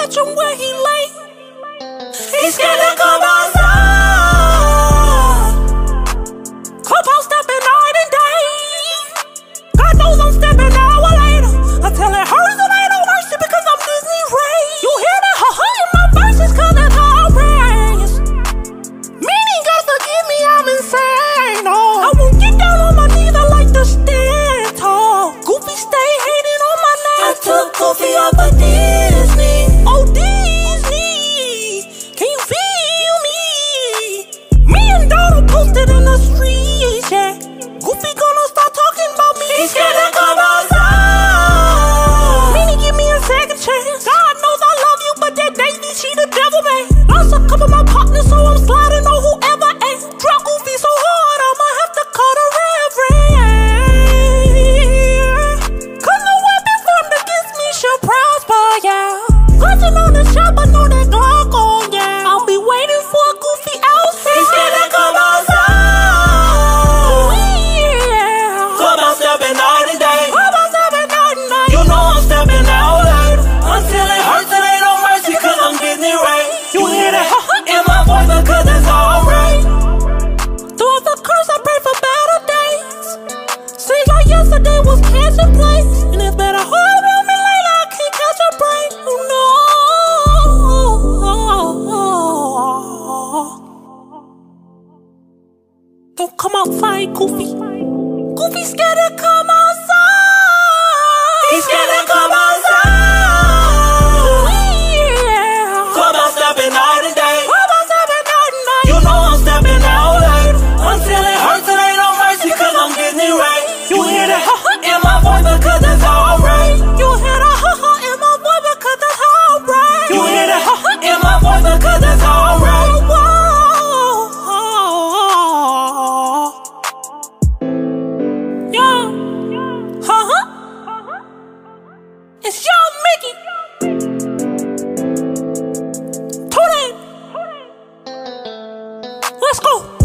catch him where he lay. He's scared to come outside. Clubhouse stepping night and day. God knows I'm stepping an hour later. Until it hurts and ain't no mercy because I'm Disney Ray. You hear that ha-ha in my verses cause that's how I raise. Meaning God forgive me, I'm insane. Oh, I won't get down on my knees, I like to stand tall. Goofy stay hating on my name. I took Goofy off of Disney. Oh, Disney, can you feel me? Me and Donald posted in the streets, yeah. Goofy gonna start talking about me. He's scared to come outside. Meaning give me a second chance. God knows I love you, but that Daisy, she the devil, man. Lost a couple of my partners, so I'm sliding on whoever ain't. Drop Goofy so hard, I'ma have to call the reverend. Cause no weapon formed against me shall prosper, yeah. Clutching on the shop, I know that Glock on, yeah. I'll be waiting for a Goofy outside. He's scared to come outside. Yeah. Clubhouse stepping night and day. Clubhouse stepping night and day. You know I'm stepping out later. Until it hurts, it ain't no mercy, cause I'm Disney Ray. You hear that in my voice because it's alright. Through the curse, I pray for better days. Seems like yesterday was catching place, and it's been a hard around me lately, I can't catch a break. Oh no. Don't come outside, Goofy. Goofy scared to come outside. He's scared to come outside. Yeah. Clubhouse stepping night and day. Clubhouse stepping night and day. You know I'm stepping out later. Until it hurts, it ain't no mercy, cause I'm Disney Ray. You hear that in my voice because it's alright. You hear that in my voice because it's alright. You hear that in my voice because it's alright. It's Young Mickey. Tune in. Let's go.